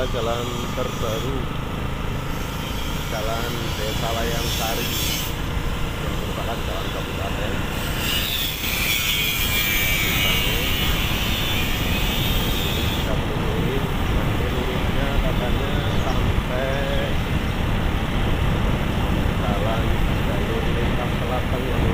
jalan terbaru, Jalan Desa Layang Sari yang merupakan jalan kabupaten. Bisa berurin, nanti lurusnya katanya sampai jalan jalur lintas selatan yang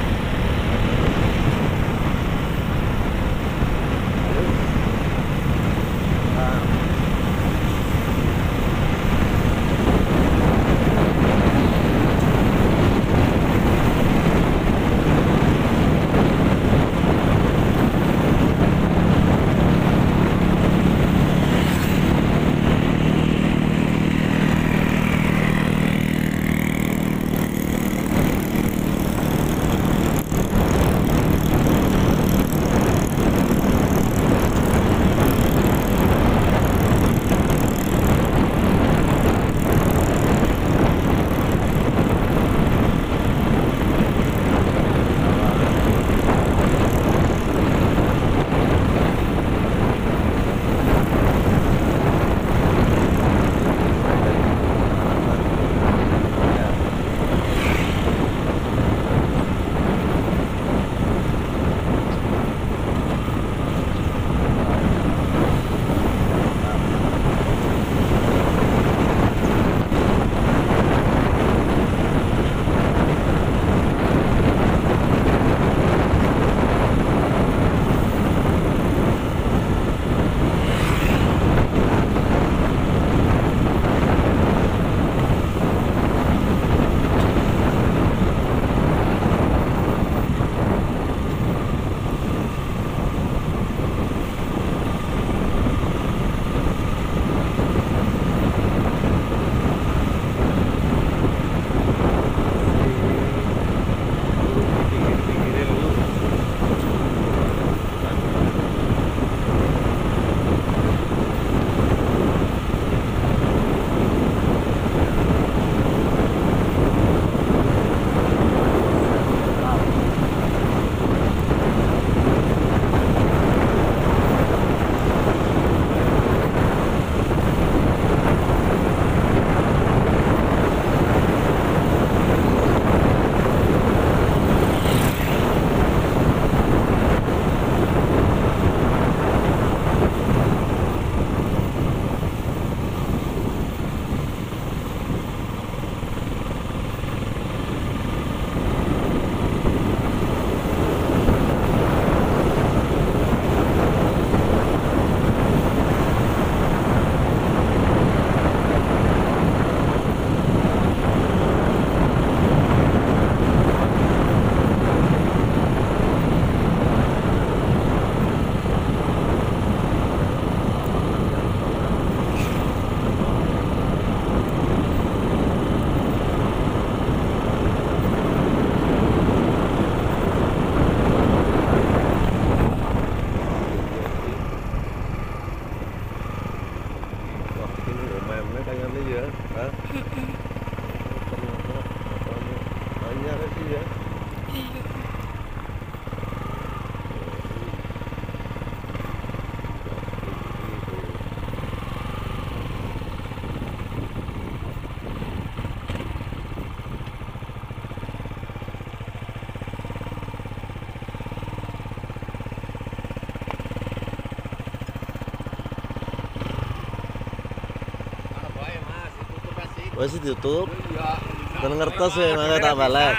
wes ditutup. Dan ngertos ya, makanya tak balik.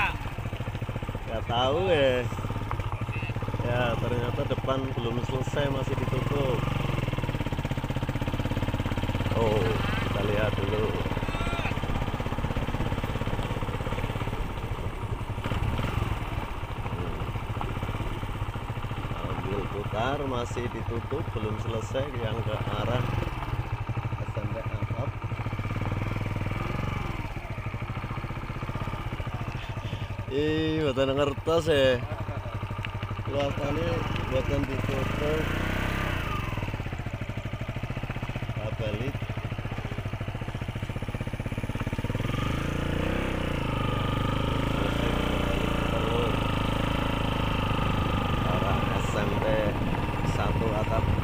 Gak tahu ya. Ya ternyata depan belum selesai, masih ditutup. Oh, kita lihat dulu. Ambil putar, masih ditutup, belum selesai yang ke arah SMP Angkot. Buatan ngertos ya. Luasannya buatan ditutup. Apelit. Arah SMP 1 atap.